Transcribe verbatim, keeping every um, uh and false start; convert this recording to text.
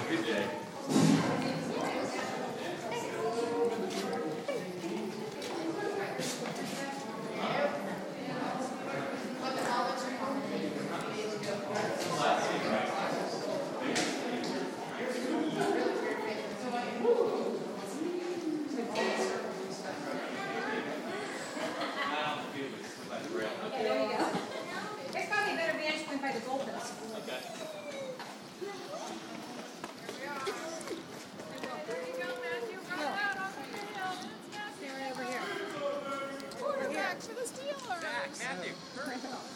Good day. Okay, there you go. It's probably better be actually by the goalpost. Quarterback for the Steelers. Matthew, hurry.